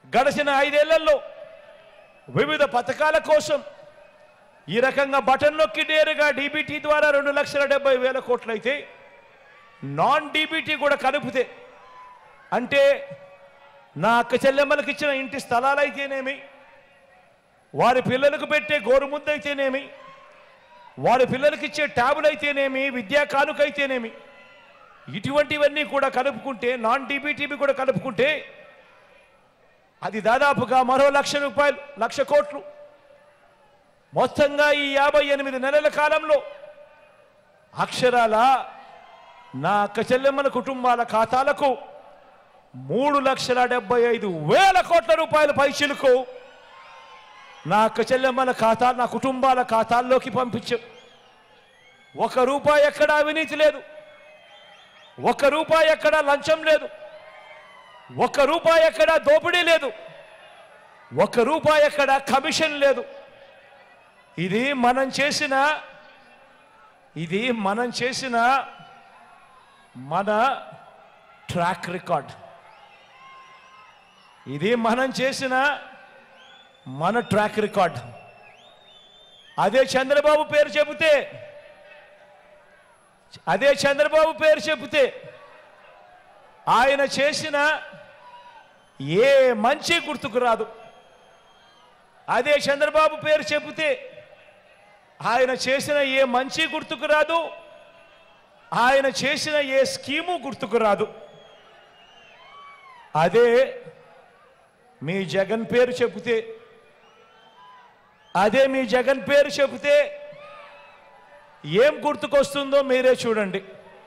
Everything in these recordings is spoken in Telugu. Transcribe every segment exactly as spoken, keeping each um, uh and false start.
గడిచిన ఐదేళ్లలో వివిధ పథకాల కోసం ఈ రకంగా బటన్ నొక్కి నేరుగా డీబీటీ ద్వారా రెండు లక్షల డెబ్బై వేల కోట్లయితే నాన్ డీబీటీ కూడా కలిపితే అంటే నా అక్క చెల్లెమ్మలకు ఇచ్చిన ఇంటి స్థలాలైతేనేమి, వారి పిల్లలకు పెట్టే గోరుముద్దైతేనేమి, వారి పిల్లలకి ఇచ్చే ట్యాబులు అయితేనేమి, విద్యా కానుకైతేనేమి, ఇటువంటివన్నీ కూడా కలుపుకుంటే నాన్ డీబీటీవి కూడా కలుపుకుంటే అది దాదాపుగా మరో లక్ష రూపాయలు లక్ష కోట్లు. మొత్తంగా ఈ యాభై ఎనిమిది నెలల కాలంలో అక్షరాల నా అక్క చెల్లెమ్మల కుటుంబాల ఖాతాలకు మూడు లక్షల డెబ్బై ఐదు వేల కోట్ల రూపాయల పైచిలకు నా అక్క చెల్లెమ్మల ఖాతా నా కుటుంబాల ఖాతాల్లోకి పంపించాం. ఒక రూపాయి ఎక్కడా అవినీతి లేదు, ఒక్క రూపాయి ఎక్కడా లంచం లేదు, ఒక్క రూపాయి ఎక్కడా దోపిడీ లేదు, ఒక్క రూపాయి ఎక్కడా కమిషన్ లేదు. ఇది మనం చేసిన ఇది మనం చేసిన మన ట్రాక్ రికార్డ్. ఇది మనం చేసిన మన ట్రాక్ రికార్డ్. అదే చంద్రబాబు పేరు చెబితే అదే చంద్రబాబు పేరు చెబితే ఆయన చేసిన ఏ మంచి గుర్తుకు రాదు. అదే చంద్రబాబు పేరు చెబితే ఆయన చేసిన ఏ మంచి గుర్తుకు రాదు, ఆయన చేసిన ఏ స్కీము గుర్తుకు రాదు. అదే మీ జగన్ పేరు చెబితే అదే మీ జగన్ పేరు చెబితే ఏం గుర్తుకొస్తుందో మీరే చూడండి.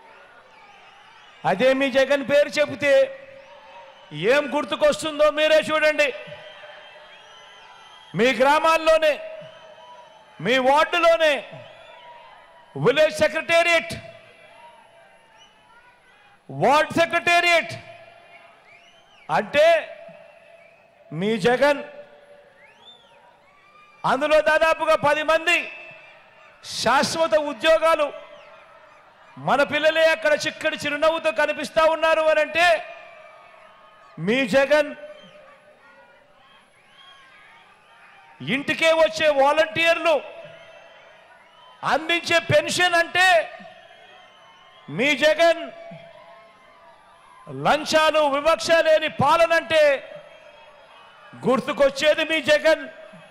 అదే మీ జగన్ పేరు చెబితే ఏం గుర్తుకొస్తుందో మీరే చూడండి. మీ గ్రామాల్లోనే, మీ వార్డులోనే విలేజ్ సెక్రటేరియట్, వార్డ్ సెక్రటేరియట్ అంటే మీ జగన్. అందులో దాదాపుగా పది మంది శాశ్వత ఉద్యోగాలు. మన పిల్లలే అక్కడ చిక్కడి చిరునవ్వుతో కనిపిస్తా ఉన్నారు అని అంటే మీ జగన్. ఇంటికే వచ్చే వాలంటీర్లు అందించే పెన్షన్ అంటే మీ జగన్. లంచాలు వివక్ష లేని పాలనంటే గుర్తుకొచ్చేది మీ జగన్.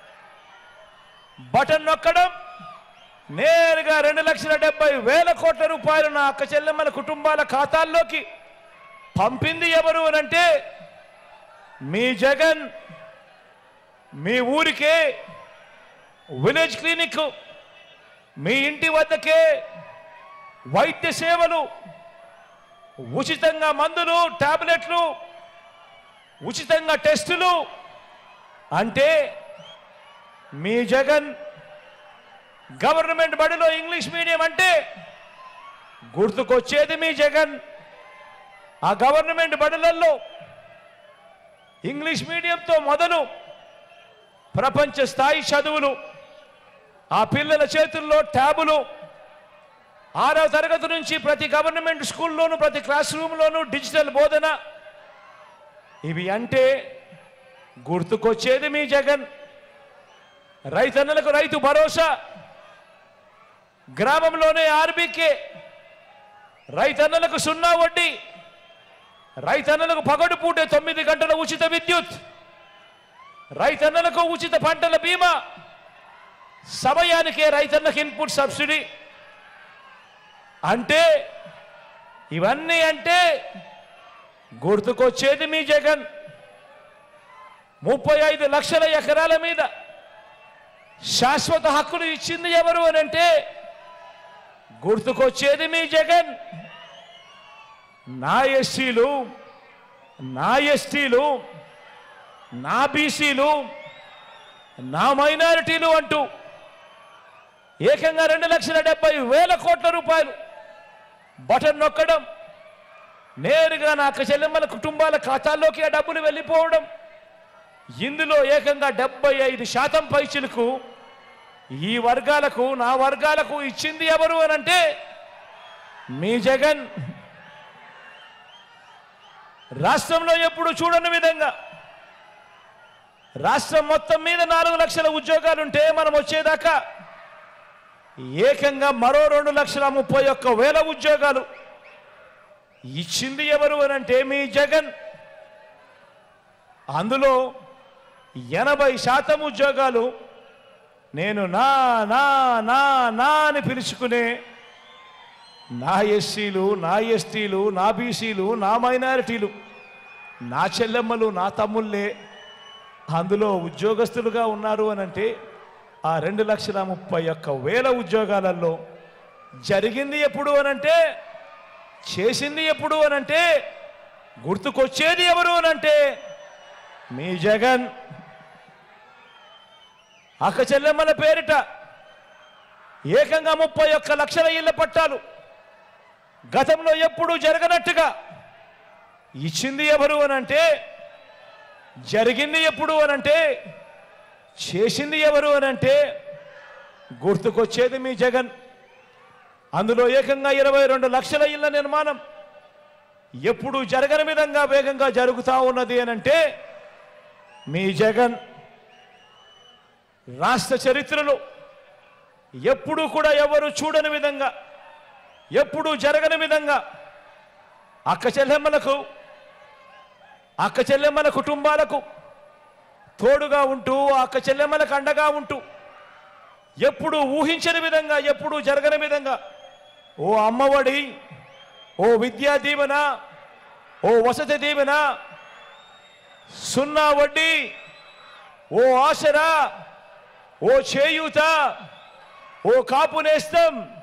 బటన్ నొక్కడం, నేరుగా రెండు లక్షల డెబ్బై వేల కోట్ల రూపాయలు నా అక్క చెల్లెమ్మల కుటుంబాల ఖాతాల్లోకి పంపింది ఎవరు అనంటే మీ జగన్. మీ ఊరికే విలేజ్ క్లినిక్, మీ ఇంటి వద్దకే వైద్య సేవలు, ఉచితంగా మందులు, టాబ్లెట్లు, ఉచితంగా టెస్టులు అంటే మీ జగన్. గవర్నమెంట్ బడిలో ఇంగ్లీష్ మీడియం అంటే గుర్తుకొచ్చేది మీ జగన్. ఆ గవర్నమెంట్ బడులలో ఇంగ్లీష్ మీడియంతో మొదలు ప్రపంచ స్థాయి చదువులు, ఆ పిల్లల చేతుల్లో ట్యాబులు, ఆరవ తరగతి నుంచి ప్రతి గవర్నమెంట్ స్కూల్లోనూ ప్రతి క్లాస్ రూమ్లోనూ డిజిటల్ బోధన. ఇవి అంటే గుర్తుకొచ్చేది మీ జగన్. రైతన్నలకు రైతు భరోసా, గ్రామంలోనే ఆర్బీకే, రైతన్నలకు సున్నా వడ్డీ, రైతన్నలకు పగడు పూటే తొమ్మిది గంటల ఉచిత విద్యుత్, రైతన్నలకు ఉచిత పంటల బీమా, సమయానికే రైతన్నకు ఇన్పుట్ సబ్సిడీ. అంటే ఇవన్నీ అంటే గుర్తుకొచ్చేది మీ జగన్. ముప్పై ఐదు లక్షల ఎకరాల మీద శాశ్వత హక్కులు ఇచ్చింది ఎవరు అని అంటే గుర్తుకొచ్చేది మీ జగన్. నా ఎస్సీలు, నా ఎస్టీలు, నా బీసీలు, నా మైనారిటీలు అంటూ ఏకంగా రెండు లక్షల డెబ్బై వేల కోట్ల రూపాయలు బటన్ నొక్కడం, నేరుగా నా అక్క చెల్లెమ్మల కుటుంబాల ఖాతాల్లోకి ఆ డబ్బులు వెళ్ళిపోవడం. ఇందులో ఏకంగా డెబ్బై ఐదు శాతం పైచిలకు ఈ వర్గాలకు, నా వర్గాలకు ఇచ్చింది ఎవరు అని అంటే మీ జగన్. రాష్ట్రంలో ఎప్పుడు చూడని విధంగా రాష్ట్రం మొత్తం మీద నాలుగు లక్షల ఉద్యోగాలుంటే మనం వచ్చేదాకా ఏకంగా మరో రెండు లక్షల ముప్పై ఒక్క వేల ఉద్యోగాలు ఇచ్చింది ఎవరు అనంటే మీ జగన్. అందులో ఎనభై శాతం ఉద్యోగాలు నేను నా నా నా నా అని పిలుచుకునే నా ఎస్సీలు, నా ఎస్టీలు, నా బీసీలు, నా మైనారిటీలు, నా చెల్లెమ్మలు, నా తమ్ముళ్ళే అందులో ఉద్యోగస్తులుగా ఉన్నారు అనంటే ఆ రెండు లక్షల ముప్పై ఒక్క వేల ఉద్యోగాలలో జరిగింది ఎప్పుడు అనంటే, చేసింది ఎప్పుడు అనంటే, గుర్తుకొచ్చేది ఎవరు అనంటే మీ జగన్. అక్క చెల్లెమ్మల పేరిట ఏకంగా ముప్పై ఒక్క లక్షల ఇళ్ల పట్టాలు గతంలో ఎప్పుడూ జరగనట్టుగా ఇచ్చింది ఎవరు అనంటే, జరిగింది ఎప్పుడు అనంటే, చేసింది ఎవరు అనంటే గుర్తుకొచ్చేది మీ జగన్. అందులో ఏకంగా ఇరవై రెండు లక్షల ఇళ్ల నిర్మాణం ఎప్పుడు జరగని విధంగా వేగంగా జరుగుతూ ఉన్నది అనంటే మీ జగన్. రాష్ట్ర చరిత్రలో ఎప్పుడూ కూడా ఎవరు చూడని విధంగా, ఎప్పుడూ జరగని విధంగా అక్క చెల్లెమ్మలకు, అక్క చెల్లెమ్మల కుటుంబాలకు తోడుగా ఉంటూ, అక్క చెల్లెమ్మలకు అండగా ఉంటూ, ఎప్పుడు ఊహించని విధంగా, ఎప్పుడు జరగని విధంగా ఓ అమ్మఒడి, ఓ విద్యా దీవెన, ఓ వసతి దీవెన, సున్నా వడ్డీ, ఓ ఆసరా, ఓ చేయూత, ఓ కాపు నేస్తం,